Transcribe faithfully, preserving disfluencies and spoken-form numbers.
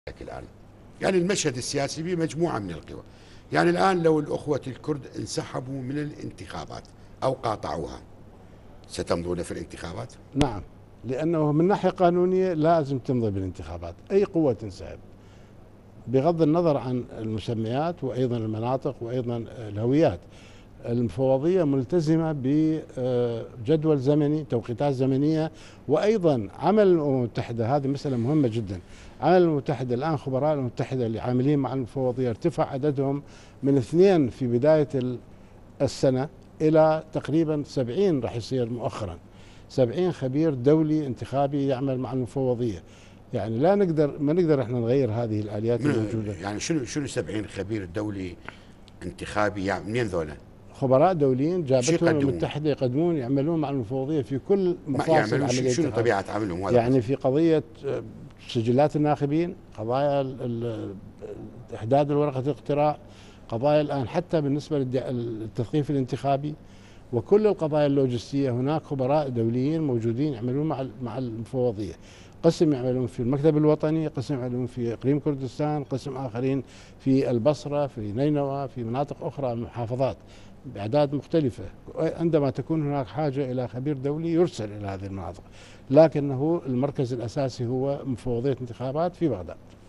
الآن يعني المشهد السياسي به مجموعة من القوى. يعني الآن لو الأخوة الكرد انسحبوا من الانتخابات أو قاطعوها ستمضون في الانتخابات؟ نعم، لأنه من ناحية قانونية لازم تمضي بالانتخابات أي قوة تنسحب، بغض النظر عن المسميات وأيضا المناطق وأيضا الهويات. المفوضية ملتزمة بجدول زمني، توقيتات زمنية، وأيضا عمل الأمم المتحدة. هذه مسألة مهمة جدا. عمل الأمم المتحدة الآن، خبراء الأمم المتحدة اللي عاملين مع المفوضية ارتفع عددهم من اثنين في بداية السنة إلى تقريبا سبعين، راح يصير مؤخرا سبعين خبير دولي انتخابي يعمل مع المفوضية. يعني لا نقدر ما نقدر احنا نغير هذه الآليات الموجودة. يعني شنو شنو سبعين خبير دولي انتخابي؟ يعني منين ذولا؟ خبراء دوليين جابتهم الأمم يقدمون؟ المتحدة يقدمون يعملون مع المفوضية في كل ما مفاصل يعملون؟ العملية شنو الانتخابية. طبيعة عملهم هذا؟ يعني في قضية سجلات الناخبين، قضايا ال- ال- إحداد الورقة الاقتراع، قضايا الآن حتى بالنسبة للتثقيف الانتخابي وكل القضايا اللوجستية. هناك خبراء دوليين موجودين يعملون مع مع المفوضية. قسم يعملون في المكتب الوطني، قسم يعملون في إقليم كردستان، قسم آخرين في البصرة، في نينوى، في مناطق أخرى المحافظات بأعداد مختلفة. عندما تكون هناك حاجة إلى خبير دولي يرسل إلى هذه المناطق، لكنه المركز الأساسي هو مفوضية انتخابات في بغداد.